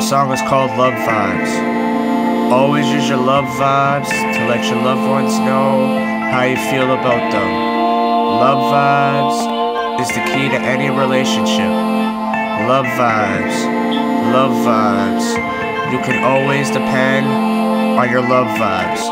song is called Love Vibes. Always use your love vibes to let your loved ones know how you feel about them. Love vibes is the key to any relationship. Love vibes. Love vibes. You can always depend on your love vibes.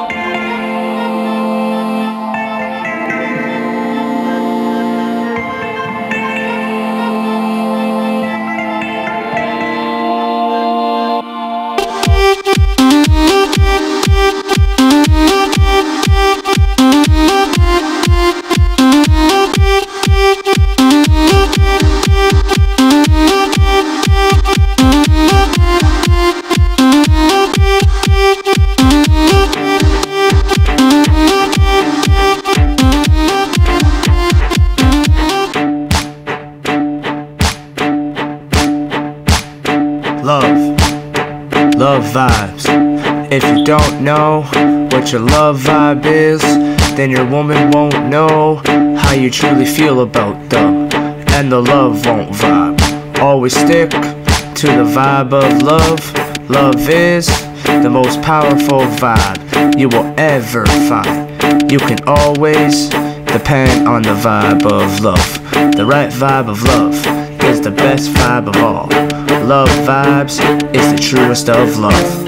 Love vibes. If you don't know what your love vibe is, then your woman won't know how you truly feel about them, and the love won't vibe. Always stick to the vibe of love. Love is the most powerful vibe you will ever find. You can always depend on the vibe of love. The right vibe of love is the best vibe of all. Love vibes is the truest of love.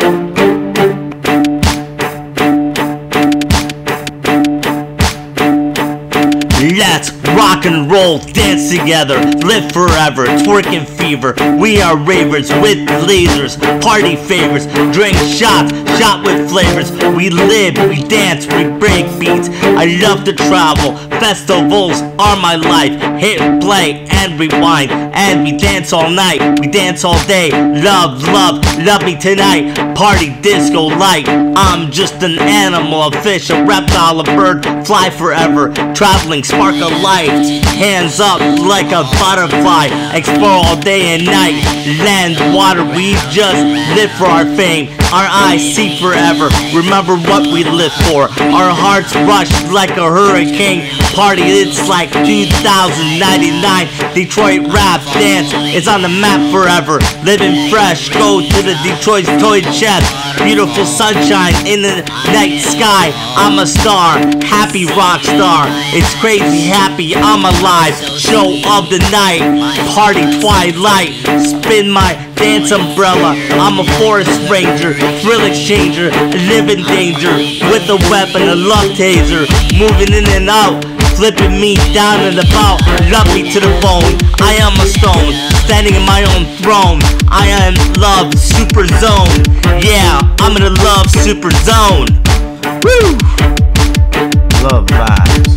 Let's rock and roll, dance together, live forever, twerking fever. We are ravers with lasers, party favors, drink shots, shot with flavors. We live, we dance, we break beats. I love to travel, festivals are my life. Hit play and rewind, and we dance all night, we dance all day. Love, love, love me tonight. Party, disco, light. I'm just an animal, a fish, a reptile, a bird. Fly forever, traveling, spark a light. Hands up like a butterfly. Explore all day and night. Land, water, we just live for our fame. Our eyes see forever. Remember what we live for. Our hearts rush like a hurricane. Party, it's like 2099. Detroit rap dance is on the map forever. Living fresh, go to the Detroit toy chest. Beautiful sunshine in the night sky. I'm a star, happy rock star. It's crazy happy, I'm alive. Show of the night, party twilight. Spin my dance umbrella. I'm a forest ranger, thrill exchanger. Live in danger with a weapon, a love taser. Moving in and out, flipping me down and about. Love me to the bone. I am a stone, standing in my own throne. I am love super zone. Yeah, I'm in the love super zone. Woo! Love vibes.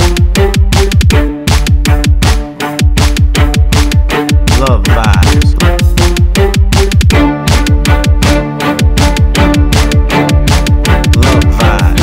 Love vibes. Love vibes.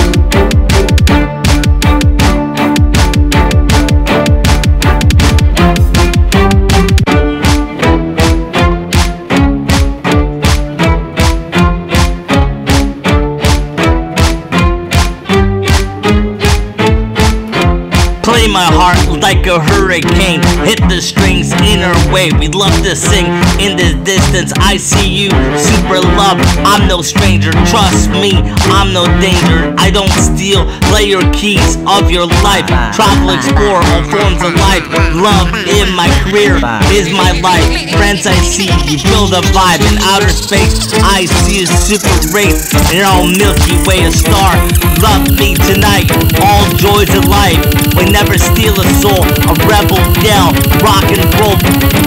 Play my heart like a hurricane. Hit the strings in our way. We love to sing in the distance. I see you, super love. I'm no stranger, trust me, I'm no danger. I don't steal, play your keys of your life. Travel, explore all forms of life. Love in my career is my life. Friends I see, you feel the vibe in outer space. I see a super race, and all Milky Way a star. Love me tonight, all joys of life. We never steal a soul, a rebel down, rock and roll.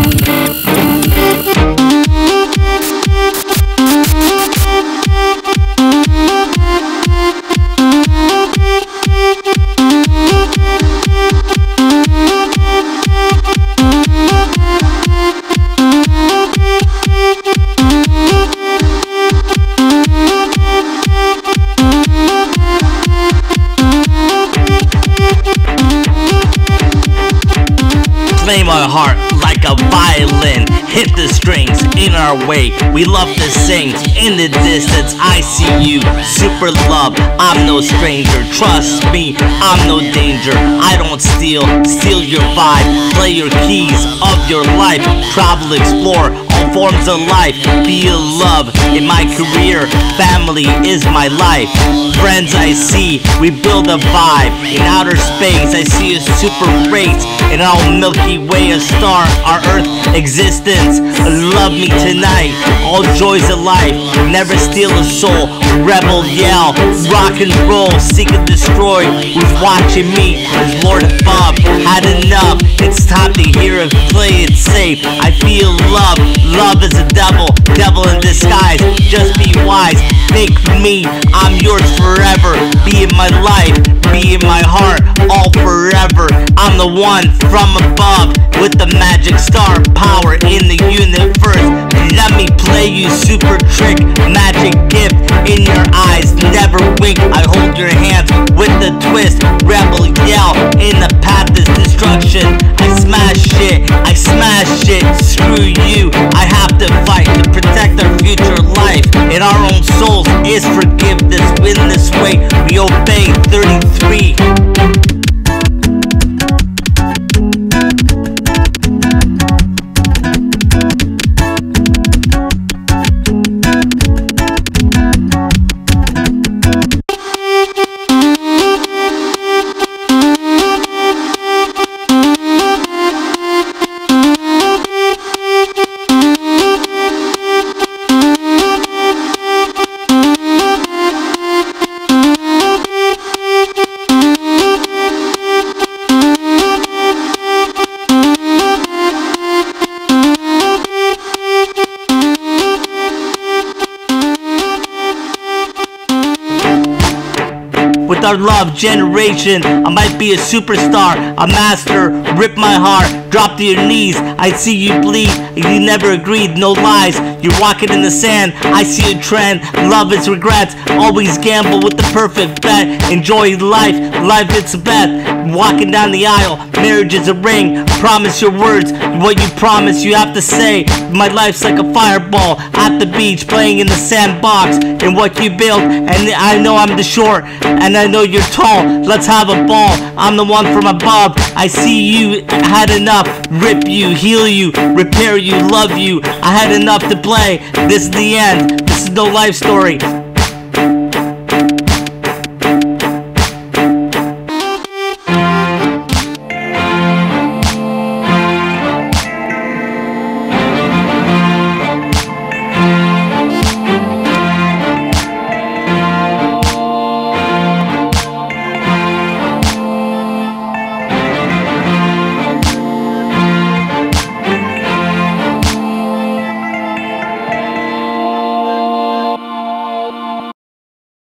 Play my heart like a violin. Hit the strings in our way. We love to sing in the distance. I see you, super love. I'm no stranger, trust me, I'm no danger. I don't steal your vibe. Play your keys of your life. Travel, explore all forms of life. Feel love in my career, family is my life. Friends I see, we build a vibe. In outer space, I see a super race. In our Milky Way, a star, our Earth existence. Love me tonight, all joys of life. Never steal a soul, rebel yell, rock and roll, seek and destroy. Who's watching me is Lord above. Had enough, it's time to hear it, play it safe. I feel love, love is a devil, devil in disguise. Just be wise, make me, I'm yours forever. Be in my life, be in my heart, all forever. I'm the one from above, with the magic star power in the universe. Let me play you super trick, magic gift in your eyes, never wink. I hold your hands with the twist, rebel yell, in the path is destruction. I smash shit, screw you. I have to fight to protect our future life. In our own souls is forgiveness. In this way we obey. 33. With our love generation, I might be a superstar, a master, rip my heart, drop to your knees. I see you bleed, you never agreed, no lies. You're walking in the sand, I see a trend. Love is regrets, always gamble with the perfect bet. Enjoy life, life it's a bet. Walking down the aisle, marriage is a ring. Promise your words, what you promise you have to say. My life's like a fireball at the beach, playing in the sandbox. And what you build, and I know I'm the short, and I know you're tall. Let's have a ball, I'm the one from above. I see you, had enough. Rip you, heal you, repair you, love you. I had enough to play. This is the end, this is no life story.